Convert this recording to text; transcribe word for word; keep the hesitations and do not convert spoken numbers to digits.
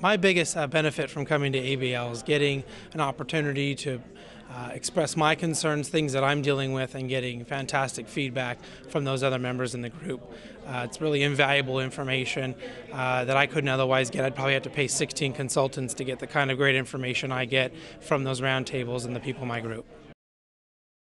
My biggest uh, benefit from coming to A B L is getting an opportunity to uh, express my concerns, things that I'm dealing with, and getting fantastic feedback from those other members in the group. Uh, it's really invaluable information uh, that I couldn't otherwise get. I'd probably have to pay sixteen consultants to get the kind of great information I get from those roundtables and the people in my group.